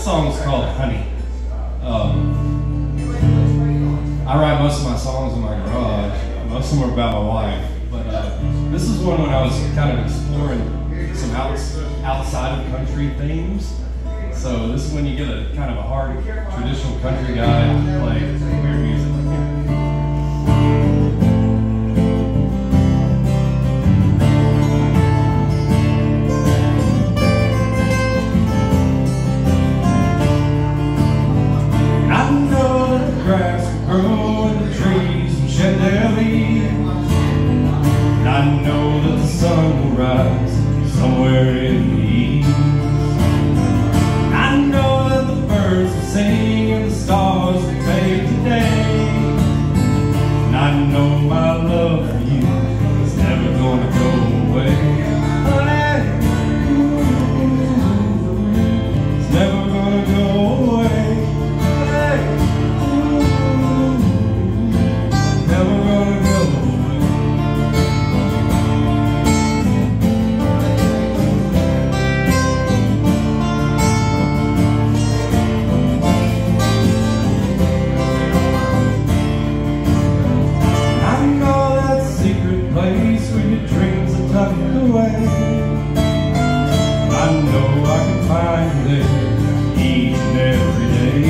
This song's called Honey. I write most of my songs in my garage. Most of them are about my wife. But this is one when I was kind of exploring some outside of country themes. So this is when you get a kind of a hard traditional country guy to play weird music like that. Grass will grow and the trees will shed their leaves. And I know that the sun will rise somewhere in the east. I know that the birds will sing and the stars will fade today. And I know my love for you is never gonna go away. Honey, it's never gonna go away. I know I can find you there each and every day.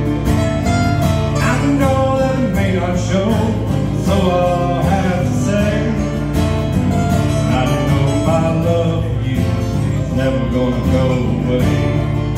I know that it may not show, so I'll have to say, I know my love for you is never gonna go away.